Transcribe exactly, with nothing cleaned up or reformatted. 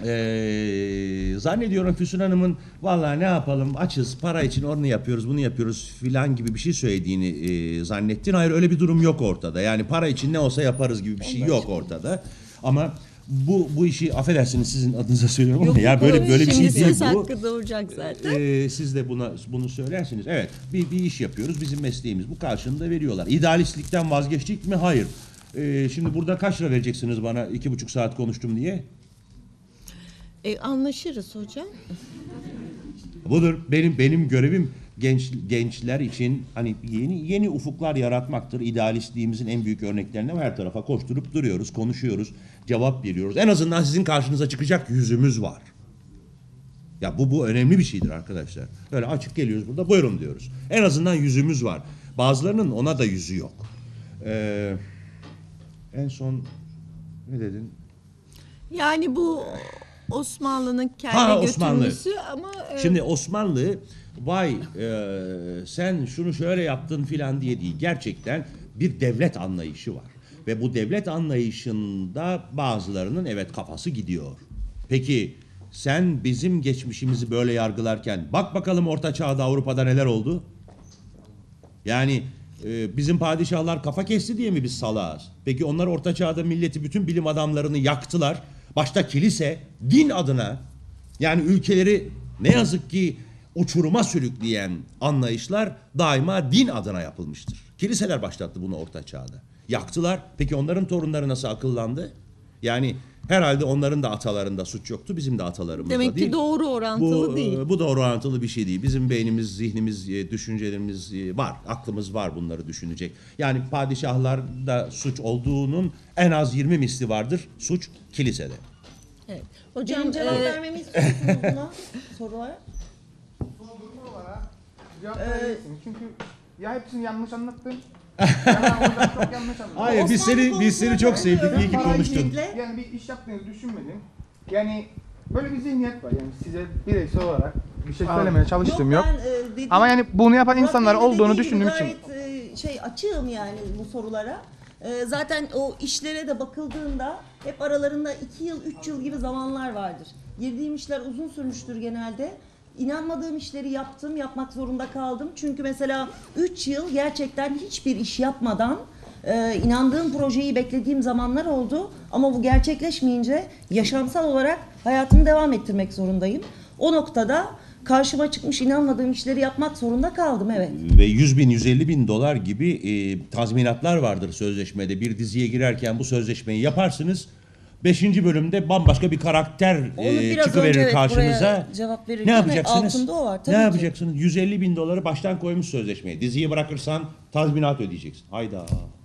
Ee, zannediyorum Füsun Hanım'ın vallahi ne yapalım açız para için onu yapıyoruz bunu yapıyoruz filan gibi bir şey söylediğini e, zannettin. Hayır öyle bir durum yok ortada. Yani para için ne olsa yaparız gibi bir şey yok ortada. Ama bu bu işi affedersiniz sizin adınıza söylüyorum ama ya böyle böyle bir şey Şimdi değil söz bu. hakkı doğacak zaten. Ee, siz de buna bunu söylersiniz. Evet bir, bir iş yapıyoruz bizim mesleğimiz bu karşılığını da veriyorlar. İdealistlikten vazgeçtik mi? Hayır. Ee, şimdi burada kaç lira vereceksiniz bana iki buçuk saat konuştum diye? E, anlaşırız hocam. Budur. Benim benim görevim genç gençler için hani yeni yeni ufuklar yaratmaktır. İdealistliğimizin en büyük örneklerinden her tarafa koşturup duruyoruz, konuşuyoruz, cevap veriyoruz. En azından sizin karşınıza çıkacak yüzümüz var. Ya bu bu önemli bir şeydir arkadaşlar. Böyle açık geliyoruz burada buyurun diyoruz. En azından yüzümüz var. Bazılarının ona da yüzü yok. Ee, en son ne dedin? Yani bu Osmanlı'nın kendi Ha, Osmanlı. götürmesi ama e, Şimdi Osmanlı vay e, sen şunu şöyle yaptın filan diye değil. Gerçekten bir devlet anlayışı var. Ve bu devlet anlayışında bazılarının evet kafası gidiyor. Peki sen bizim geçmişimizi böyle yargılarken bak bakalım Orta Çağ'da Avrupa'da neler oldu? Yani e, bizim padişahlar kafa kesti diye mi biz salağız? Peki onlar Orta Çağ'da milleti bütün bilim adamlarını yaktılar. Başta kilise din adına yani ülkeleri ne yazık ki uçuruma sürükleyen anlayışlar daima din adına yapılmıştır. Kiliseler başlattı bunu Orta Çağ'da. Yaktılar. Peki onların torunları nasıl akıllandı? Yani herhalde onların da atalarında suç yoktu. Bizim de atalarımızda demek değil. ki doğru orantılı bu, değil. Bu doğru orantılı bir şey değil. Bizim beynimiz, zihnimiz, düşüncelerimiz var. Aklımız var bunları düşünecek. Yani padişahlarda suç olduğunun en az yirmi misli vardır. Suç kilisede. Evet. Hocam Benim cevap e, vermemi istiyorsunuz buna sorulara. Son durum olarak cevap Ee, verebilirsin. Çünkü ya hepsini yanlış anlattın ya hocam çok yanlış anlattın. Hayır biz Osmanlı seni biz seni konusuna çok sevdik. dönüyorum. İyi ki Parayı konuştun. Kesinlikle. Yani bir iş yaptığınızı düşünmedim. Yani böyle bir zihniyet var. Yani size bireysel olarak bir şey söylemeye çalıştığım yok. ben, e, dediğim- Ama yani bunu yapan Murat insanlar Bey'in de olduğunu dediği gibi düşündüğüm için. gayet e, şey açığım yani bu sorulara. E, zaten o işlere de bakıldığında hep aralarında iki yıl, üç yıl gibi zamanlar vardır. Girdiğim işler uzun sürmüştür genelde. İnanmadığım işleri yaptım, yapmak zorunda kaldım. Çünkü mesela üç yıl gerçekten hiçbir iş yapmadan e, inandığım projeyi beklediğim zamanlar oldu. Ama bu gerçekleşmeyince yaşamsal olarak hayatımı devam ettirmek zorundayım. O noktada karşıma çıkmış inanmadığım işleri yapmak zorunda kaldım, evet. Ve yüz bin, yüz elli bin dolar gibi e, tazminatlar vardır sözleşmede. Bir diziye girerken bu sözleşmeyi yaparsınız. Beşinci bölümde bambaşka bir karakter Onu e, biraz çıkıverir önce evet, karşınıza. buraya cevap verirken Ne yapacaksınız? altında o var, ne tabii ki. yapacaksınız? yüz elli bin doları baştan koymuş sözleşmeye. Diziyi bırakırsan tazminat ödeyeceksin. Hayda.